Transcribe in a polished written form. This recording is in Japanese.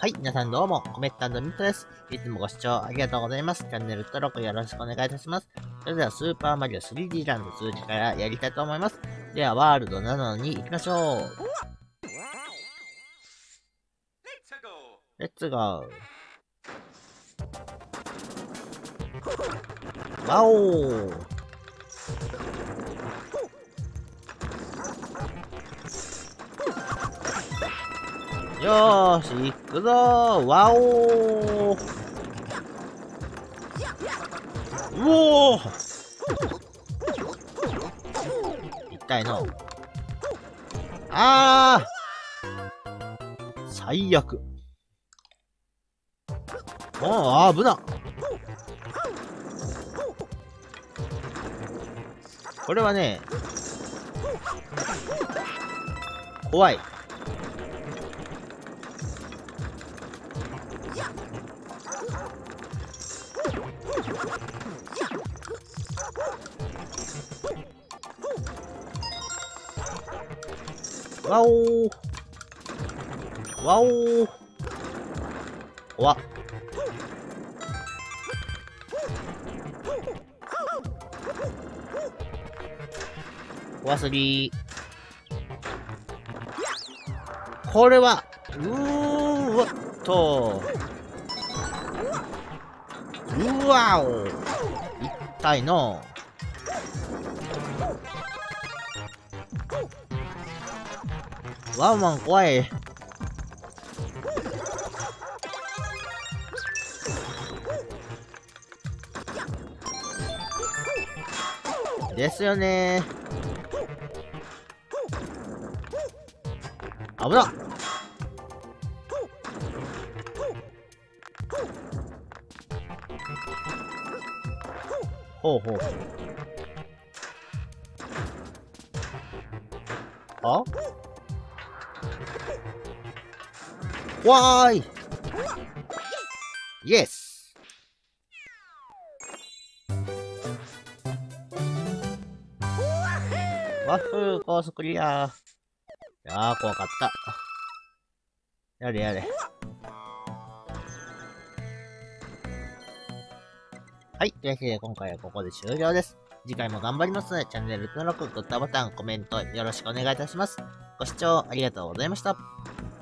はい、皆さんどうも、コメット&ミットです。いつもご視聴ありがとうございます。チャンネル登録よろしくお願いいたします。それでは、スーパーマリオ 3D ランド続きからやりたいと思います。では、ワールド7に行きましょう。レッツゴー。ワオー。よーし、行くぞー。ワオー。うおー。痛いの。最悪。危な。これはね、怖い。わおー。わおー。怖っ。怖すぎー。これは、わっと。うわお。痛いの。ワンワン怖い。ですよねー。危なっ。ほうほう。あ？わーい。イエス。ワッフー高速クリア。いやー、怖かった。やれやれ。はい。というわけで、今回はここで終了です。次回も頑張りますので、チャンネル登録、グッドボタン、コメントよろしくお願いいたします。ご視聴ありがとうございました。